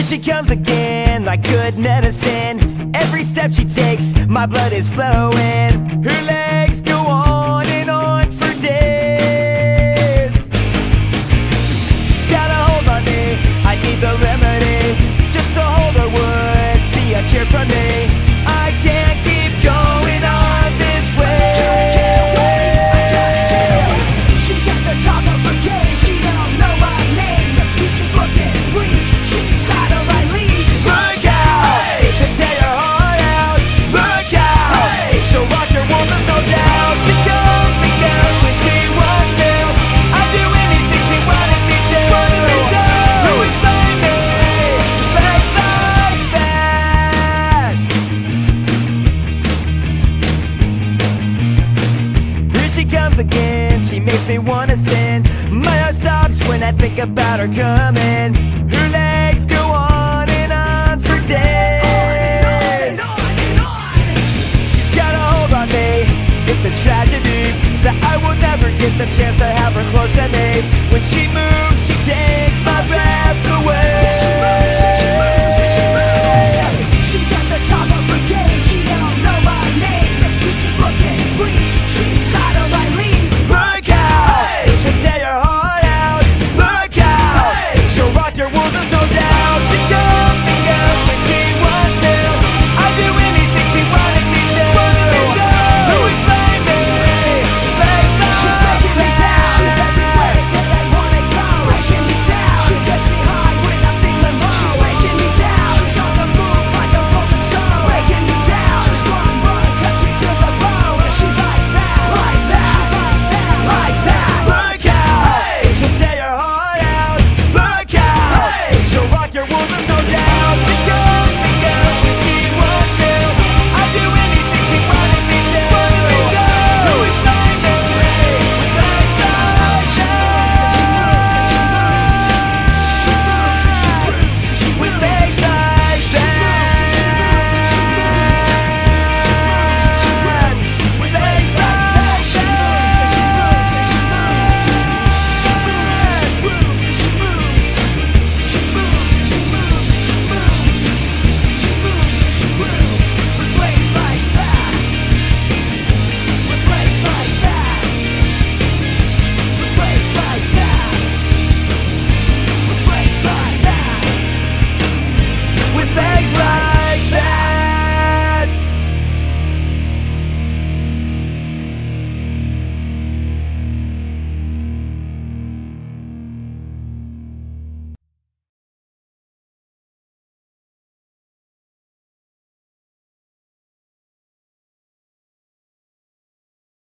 Here she comes again, like good medicine. Every step she takes, my blood is flowing. Her legs go on and on for days. She's got a hold on me, I need the remedy. Just to hold her would be a cure for me. I can't keep going on this way. I gotta get away. She's at the top of her game, she don't know my name. The future's looking bleak, she's out of my league. Look out! Hey! She'll tear your heart out. Look out! Hey! She'll rock your world, there's no doubt. She comes and goes when she wants to. I'd do anything she wanted me to. Who would find me like that? Here she comes again, she makes me wanna sin. My heart stops when I think about her coming. Her legs go on and on for days. She's got a hold on me, it's a tragedy that I will never get the chance to have.